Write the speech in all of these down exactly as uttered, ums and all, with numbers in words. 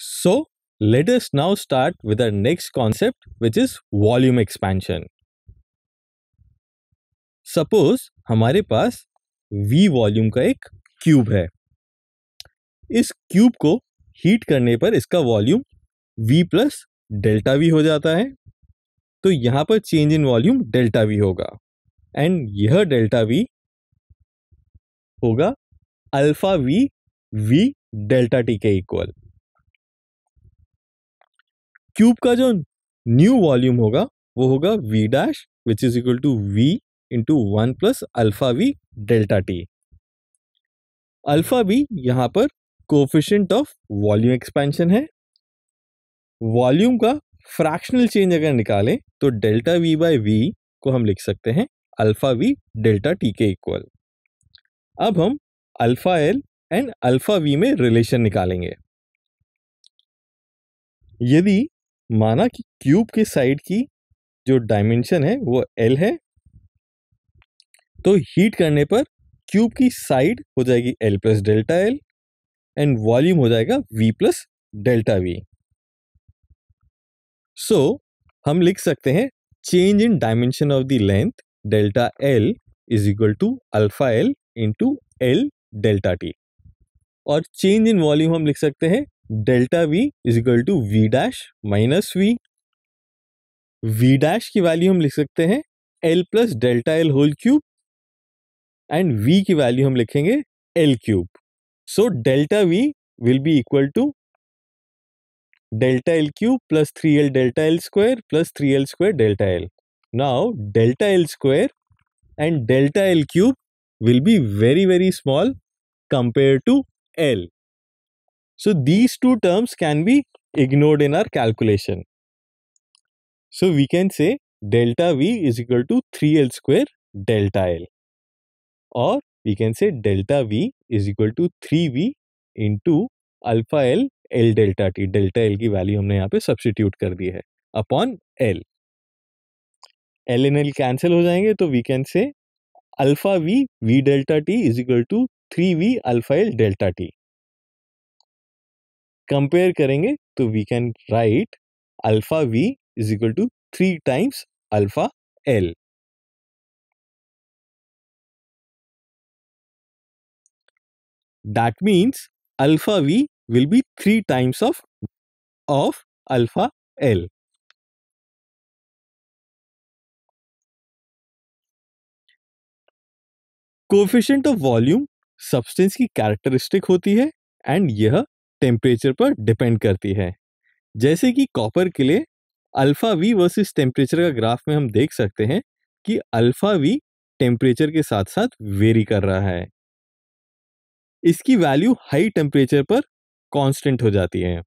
So, let us now start with our next concept, which is volume expansion. Suppose हमारे पास V volume का एक cube है. इस cube को हीट करने पर इसका volume V plus delta V हो जाता है. तो यहाँ पर change in volume delta V होगा एंड यह डेल्टा V होगा alpha V V delta T के इक्वल. क्यूब का जो न्यू वॉल्यूम होगा वो होगा V dash which is equal to V into one plus alpha V delta T. Alpha V यहाँ पर कोफिशिएंट ऑफ वॉल्यूम एक्सपेंशन है. वॉल्यूम का फ्रैक्शनल चेंज अगर निकालें तो डेल्टा V बाय V को हम लिख सकते हैं अल्फा V डेल्टा T के इक्वल. अब हम alpha L and alpha V में रिलेशन निकालेंगे. यदि माना कि क्यूब के साइड की जो डायमेंशन है वो L है, तो हीट करने पर क्यूब की साइड हो जाएगी L plus delta L and volume हो जाएगा V plus delta V. So हम लिख सकते हैं change in dimension of the length delta L is equal to alpha L into L delta T. और चेंज इन वॉल्यूम हम लिख सकते हैं delta V is equal to V dash minus V. V dash की value हम लिख सकते हैं L plus delta L whole cube and V की वैल्यू हम लिखेंगे L cube. So delta V will be equal to delta L cube plus three L delta L square plus three L square delta L. Now delta L square and delta L cube will be very very small compared to L. So these two terms can be ignored in our calculation. So we can say delta V is equal to three L square delta L, or we can say delta V is equal to three V into alpha L L delta T. Delta L की value हमने यहाँ पे substitute कर दी है upon L. L and L cancel हो जाएंगे तो we can say alpha V V delta T is equal to three V alpha L delta T. Compare करेंगे तो we can write alpha V is equal to three times alpha L. That means alpha V will be three times of of alpha L. Coefficient of volume substance की characteristic होती है and यह temperature पर depend करती है. जैसे कि copper के लिए अल्फा V वर्सेस टेम्परेचर का ग्राफ में हम देख सकते हैं कि अल्फा V टेम्परेचर के साथ साथ वेरी कर रहा है. इसकी वैल्यू हाई टेम्परेचर पर कांस्टेंट हो जाती है.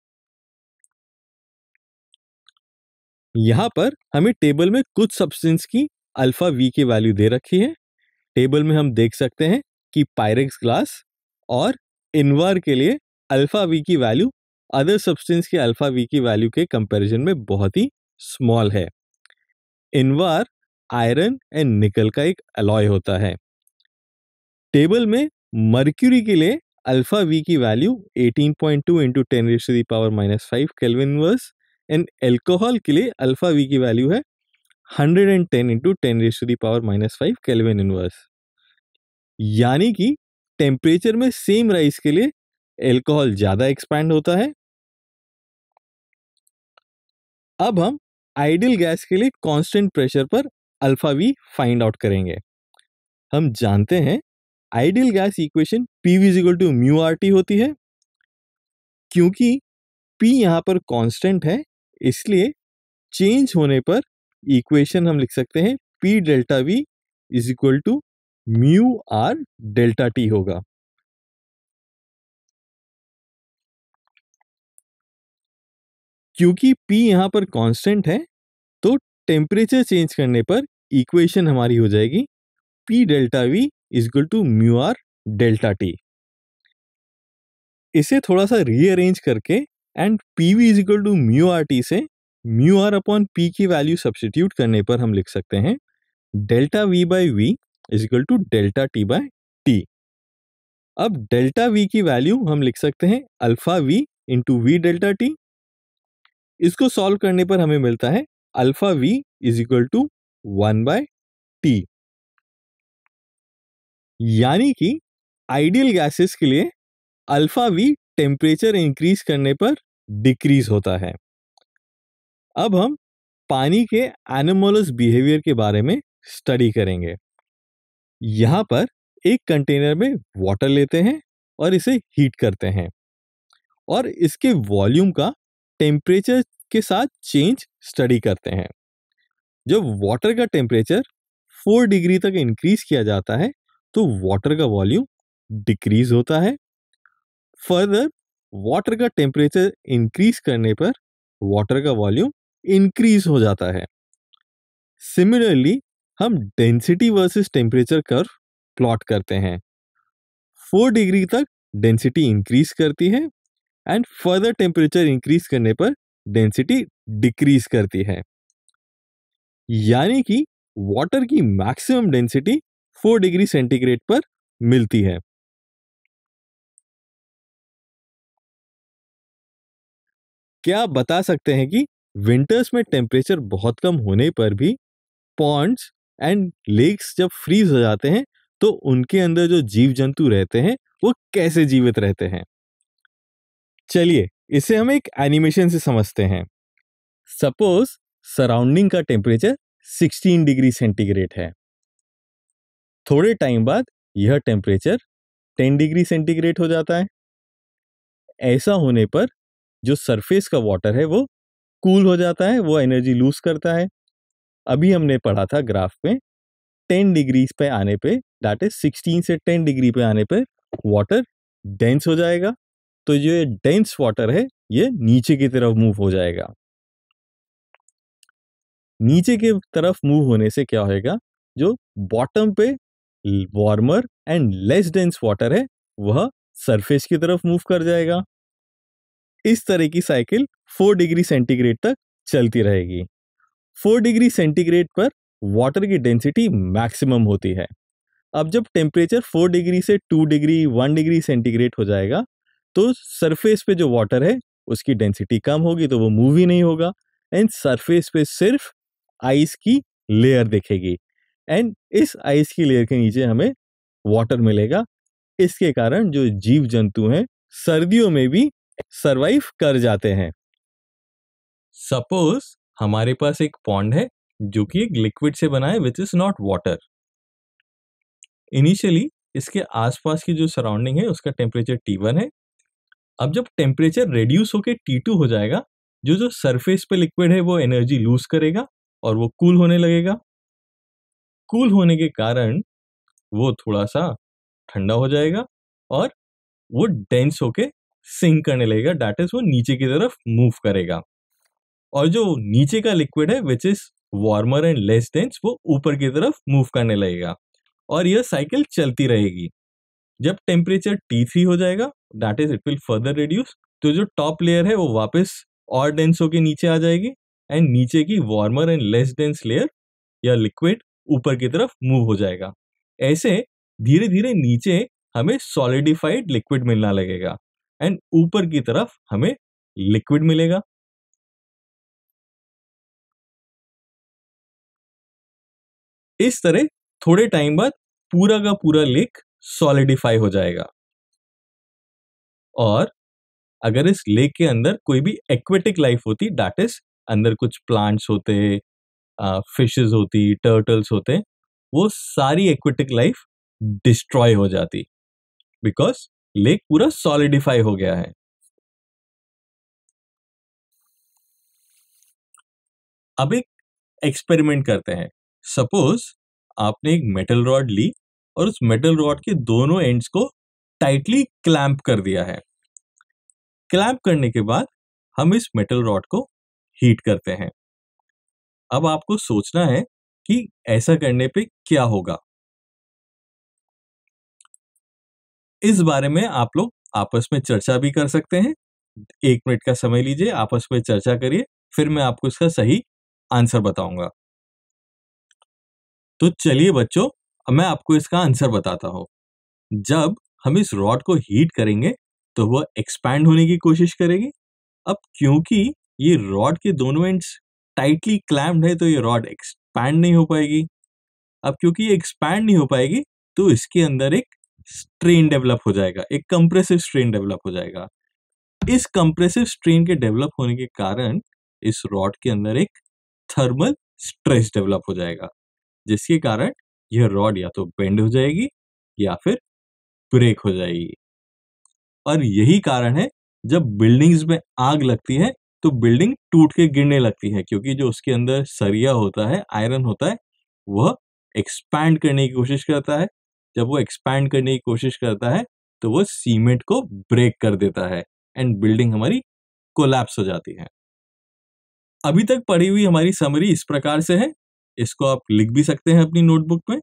यहां पर हमें टेबल में कुछ सब्सटेंस की अल्फा V की वैल्यू दे रखी है. टेबल में हम देख सकते हैं कि पायरेक्स ग्लास और इनवार के लिए अल्फा V की वैल्यू अदर सब्सटेंस के अल्फा V की वैल्यू के कंपैरिजन में बहुत ही स्मॉल है. इनवार आयरन एंड निकल का एक अलॉय होता है. टेबल में मर्क्यूरी के लिए अल्फा V की value eighteen point two into ten raise to the power minus five kelvin inverse and alcohol के लिए अल्फा V की वैल्यू है hundred and ten into ten raise to the power minus five kelvin inverse. यानी कि temperature में same rise के लिए alcohol ज्यादा एक्सपैंड होता है. अब हम आइडियल गैस के लिए कांस्टेंट प्रेशर पर अल्फा V फाइंड आउट करेंगे. हम जानते हैं ideal gas equation P V is equal to mu R T होती है. क्योंकि P यहाँ पर कांस्टेंट है इसलिए चेंज होने पर इक्वेशन हम लिख सकते हैं P delta V is equal to mu R delta T होगा. क्योंकि P यहाँ पर कांस्टेंट है तो टेम्परेचर चेंज करने पर इक्वेशन हमारी हो जाएगी P delta V is equal to mu R delta T. इसे थोड़ा सा रीअरेंज करके and P V is equal to mu R T से म्यू आर अपॉन P की वैल्यू सब्स्टिट्यूट करने पर हम लिख सकते हैं delta V by V is equal to delta T by T. अब डेल्टा V की वैल्यू हम लिख सकते हैं alpha V into V delta T. इसको सॉल्व करने पर हमें मिलता है alpha V is equal to one by T. यानी कि आइडियल गैसेस के लिए अल्फा वी टेम्परेचर इंक्रीज करने पर डिक्रीज होता है। अब हम पानी के एनोमोलस बिहेवियर के बारे में स्टडी करेंगे। यहां पर एक कंटेनर में वाटर लेते हैं और इसे हीट करते हैं और इसके वॉल्यूम का टेम्परेचर के साथ चेंज स्टडी करते हैं। जब वाटर का टेम्परेचर फोर डिग्री तक इंक्रीज किया जाता है तो वाटर का वॉल्यूम डिक्रीज होता है। फर्दर वाटर का टेम्परेचर इंक्रीज करने पर वाटर का वॉल्यूम इंक्रीज हो जाता है। सिमिलरली हम density versus temperature curve plot करते हैं। फोर डिग्री तक डेंसिटी इंक्रीज करती है एंड फर्दर टेम्परेचर इंक्रीज करने पर डेंसिटी डिक्रीज करती है। यानी कि वाटर की maximum density four degree centigrade पर मिलती है। क्या आप बता सकते हैं कि विंटर्स में टेम्परेचर बहुत कम होने पर भी पॉन्ड्स एंड लेक्स जब फ्रीज हो जाते हैं तो उनके अंदर जो जीव जंतु रहते हैं वो कैसे जीवित रहते हैं? चलिए इसे हम एक एनिमेशन से समझते हैं। सपोज सराउंडिंग का टेम्परेचर सिक्सटीन डिग्री सेंटीग्रेड है। थोड़े टाइम बाद यह टेम्परेचर टेन डिग्री सेंटीग्रेड हो जाता है। ऐसा होने पर जो सरफेस का वाटर है वो कूल हो जाता है, वो एनर्जी लूज करता है। अभी हमने पढ़ा था ग्राफ में टेन डिग्री पे आने पे, दैट इज सिक्सटीन से टेन डिग्री पे आने पे वाटर डेंस हो जाएगा। तो जो ये डेंस वाटर है ये नीचे की तरफ मूव हो जाएगा। नीचे की तरफ मूव होने से क्या होएगा, जो बॉटम पे warmer and less dense water है वह सरफेस की तरफ मूव कर जाएगा। इस तरह की साइकिल फोर डिग्री सेंटीग्रेड तक चलती रहेगी। फोर डिग्री सेंटीग्रेड पर वाटर की डेंसिटी मैक्सिमम होती है। अब जब टेम्परेचर फोर डिग्री से two degree one degree centigrade हो जाएगा तो सरफेस पे जो वाटर है उसकी डेंसिटी कम होगी तो वो मूव ही नहीं होगा एंड सरफेस पे सिर्फ आइस की लेयर दिखेगी एंड इस आइस की लेयर के नीचे हमें वाटर मिलेगा। इसके कारण जो जीव जंतु हैं सर्दियों में भी सरवाइव कर जाते हैं। सपोज हमारे पास एक पॉन्ड है जो कि एक लिक्विड से बना है which is not water. Initially इसके आसपास की जो सराउंडिंग है उसका टेम्परेचर टी वन है। अब जब टेम्परेचर रेड्यूस होकर टी टू हो जाएगा, जो जो सरफेस पे लिक्विड है वो एनर्जी लूज करेगा और वो कूल होने लगेगा। कूल होने के कारण वो थोड़ा सा ठंडा हो जाएगा और वो डेंस होके सिंक करने लगेगा, दैट इज वो नीचे की तरफ मूव करेगा। और जो नीचे का लिक्विड है which is warmer and less dense वो ऊपर की तरफ मूव करने लगेगा और यह साइकिल चलती रहेगी। जब टेम्परेचर टी थ्री हो जाएगा, that is it will further reduce, तो जो टॉप लेयर है वो वापस और डेंस होके नीचे आ जाएगी एंड नीचे की warmer and less dense layer या लिक्विड ऊपर की तरफ मूव हो जाएगा। ऐसे धीरे धीरे नीचे हमें सॉलिडिफाइड लिक्विड मिलना लगेगा एंड ऊपर की तरफ हमें लिक्विड मिलेगा। इस तरह थोड़े टाइम बाद पूरा का पूरा लेक सॉलिडिफाई हो जाएगा। और अगर इस लेक के अंदर कोई भी एक्वेटिक लाइफ होती, दैट इज अंदर कुछ प्लांट्स होते, फिशेस होती, टर्टल्स होते, वो सारी एक्वेटिक लाइफ डिस्ट्रॉय हो जाती बिकॉज लेक पूरा सॉलिडिफाई हो गया है। अब एक एक्सपेरिमेंट करते हैं। सपोज आपने एक मेटल रॉड ली और उस मेटल रॉड के दोनों एंड्स को टाइटली क्लैंप कर दिया है। क्लैंप करने के बाद हम इस मेटल रॉड को हीट करते हैं। अब आपको सोचना है कि ऐसा करने पे क्या होगा। इस बारे में आप लोग आपस में चर्चा भी कर सकते हैं। एक मिनट का समय लीजिए, आपस में चर्चा करिए, फिर मैं आपको इसका सही आंसर बताऊंगा। तो चलिए बच्चों, मैं आपको इसका आंसर बताता हूं। जब हम इस रॉड को हीट करेंगे तो वह एक्सपैंड होने की कोशिश करेगी। अब क्योंकि ये रॉड के दोनों एंड्स टाइटली क्लैम्प्ड है तो ये रॉड एक्सपैंड नहीं हो पाएगी। अब क्योंकि ये एक्सपैंड नहीं हो पाएगी तो इसके अंदर एक स्ट्रेन डेवलप हो जाएगा, एक कंप्रेसिव स्ट्रेन डेवलप हो जाएगा। इस कंप्रेसिव स्ट्रेन के डेवलप होने के कारण इस रॉड के अंदर एक थर्मल स्ट्रेस डेवलप हो जाएगा, जिसके कारण यह रॉड या तो बेंड हो जाएगी या फिर ब्रेक हो जाएगी। और यही कारण है जब बिल्डिंग्स में आग लगती है तो बिल्डिंग टूट के गिरने लगती है, क्योंकि जो उसके अंदर सरिया होता है, आयरन होता है, वह एक्सपैंड करने की कोशिश करता है। जब वो एक्सपैंड करने की कोशिश करता है तो वो सीमेंट को ब्रेक कर देता है एंड बिल्डिंग हमारी कोलैप्स हो जाती है। अभी तक पढ़ी हुई हमारी समरी इस प्रकार से है, इसको आप लिख भी सकते हैं अपनी नोटबुक में।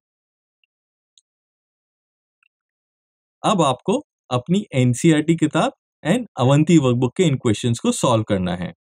अब आपको अपनी एनसीईआरटी किताब एंड अवंती वर्कबुक के इन क्वेश्चंस को सॉल्व करना है।